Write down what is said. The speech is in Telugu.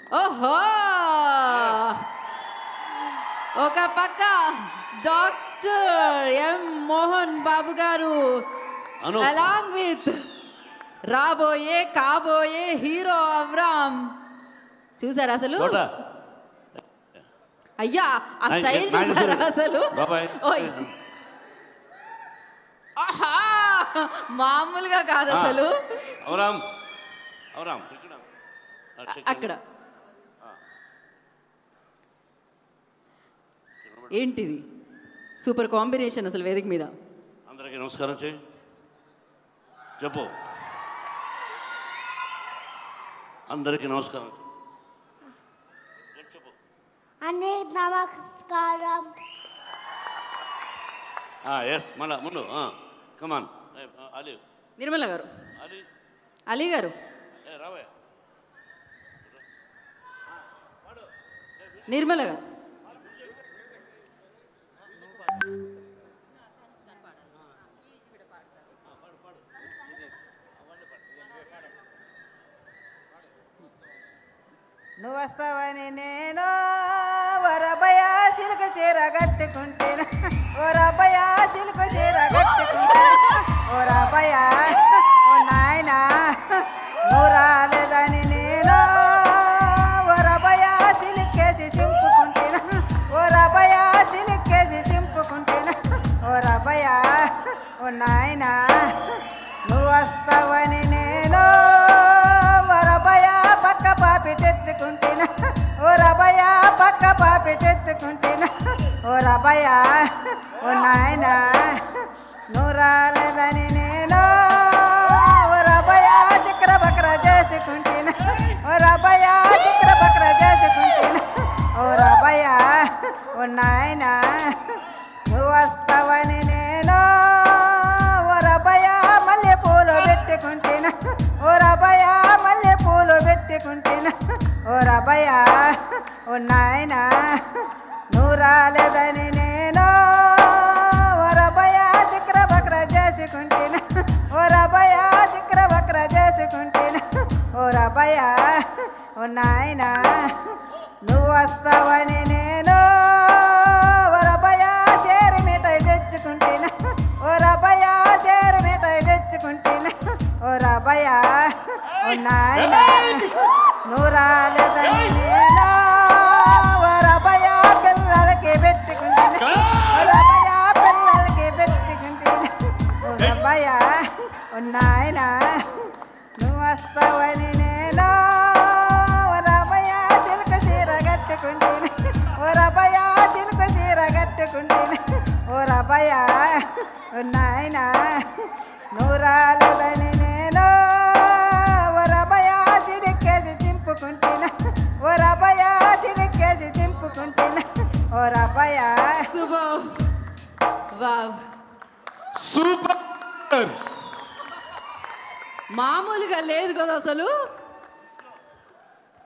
ఓహో ఒక పక్క డాక్టర్ ఎం మోహన్ బాబు గారు అలాంగ్ విత్ రాబోయే కాబోయే హీరో అబ్రామ్ చూసారు అసలు అయ్యా ఆ స్టైల్ చూసారు అసలు ఆహా మామూలుగా కాదు అసలు అక్కడ ఏంటిది సూపర్ కాంబినేషన్ అసలు వేదిక మీద అందరికీ నమస్కారం చేయి చెప్పు అందరికీ నమస్కారం చెప్పు అందరికీ నమస్కారం ఎస్ మళ్ళా ముందు కమాన్ అలీ నిర్మల గారు అలీ గారు రావే నిర్మల గారు నువ్వు వస్తావని నేను ఓరబ్బయ సిలుకు చీర కట్టుకుంటేనా ఓరబ్బయ సిలుకు చీర కట్టుకుంటేనా ఓరబ్బయ ఓ నాయన నువ్వు రాలేదని నేను ఓరబ్బయ సిలుకేసి చింపుకుంటేనా ఓరబ్బయ సిలుకేసి చింపుకుంటేనా ఓరబ్బయ ఓ నాయన నువ్వు వస్తావని నేను ఓరబ్బయ పక్క పాపిటెత్తుకుంటేనా ఓరబ్బయ పక్క పాపిటెత్తుకుంటేనా ఓరబ్బయ ఓ నాయన నువ్వు రాలేదని నేను ఓరబ్బయ చిక్ర బక్ర చేసుకుంటేనా ఓరబ్బయ చిక్ర బక్ర చేసుకుంటేనా ఓరబ్బయ ఓ నాయన నువ్వు వస్తావని నేను ఓరబ్బయ మల్లె పూలు పెట్టుకుంటేనా ఓరబ్బయ మల్లె పూలు పెట్టుకుంటేనా ఓరబ్బయ ఓ నాయన నువ్వు రాలేదని నేను ఓరబ్బయ చిక్ర బక్ర చేసుకుంటేనా ఓరబ్బయ చిక్ర బక్ర చేసుకుంటేనా ఓరబ్బయ ఓ నాయన నువ్వు వస్తావని నేను ఓరబ్బయ చేరి మిఠాయి తెచ్చుకుంటేనా ఓరబ్బయ చేరి మిఠాయి తెచ్చుకుంటేనా ఓరబ్బయ ఓ నాయన నువ్వు రాలేదని నేను ఓరబ్బయ పిల్లలకి పెట్టుకుంటేనా ఓరబ్బయ పిల్లలకి పెట్టుకుంటేనా ఓరబ్బయ ఓ నాయన నువ్వు వస్తావని నేను ఓరబ్బయ చిలుక చీర కట్టుకుంటేనా ఓరబ్బయ చిలుక చీర కట్టుకుంటేనా ఓరబ్బయ ఓ నాయన నువ్వు రాలేదని నేను ఓరబ్బయ చిలికేసి చింపుకుంటేనా ఓరబ్బయ చిలికేసి చింపుకుంటేనా ఓరబ్బయ సూపర్ వావ్ సూపర్ మామూలుగా లేదు కదా అసలు